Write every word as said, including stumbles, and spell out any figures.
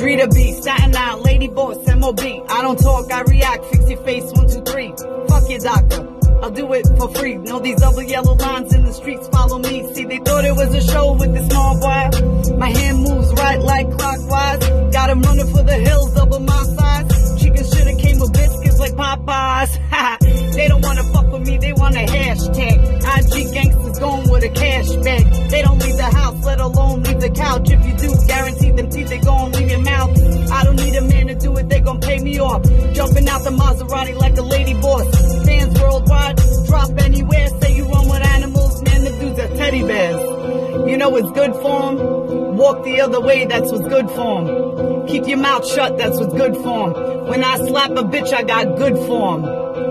Drita B, Staten Island, lady boss, M O B. I don't talk, I react, fix your face, one, two, three. Fuck your doctor, I'll do it for free. Know these double yellow lines in the streets, follow me. See, they thought it was a show with the small boy. My hand moves right like clockwise. Got him running for the hills, double my size. Chicken shoulda came with biscuits like Popeyes. They don't wanna fuck with me, they want a hashtag. I G gangsters going with a cash bag. They don't leave the house, let alone leave the couch. If you do, guarantee them teeth, they gon' leave your mouth. I don't need a man to do it, they gon' pay me off. Jumping out the Maserati like a lady boss. Fans worldwide, drop anywhere. Say you run with animals, man, the dudes are teddy bears. You know it's good for 'em. Walk the other way, that's what's good for 'em. Keep your mouth shut, that's what's good for 'em. When I slap a bitch, I got good for 'em.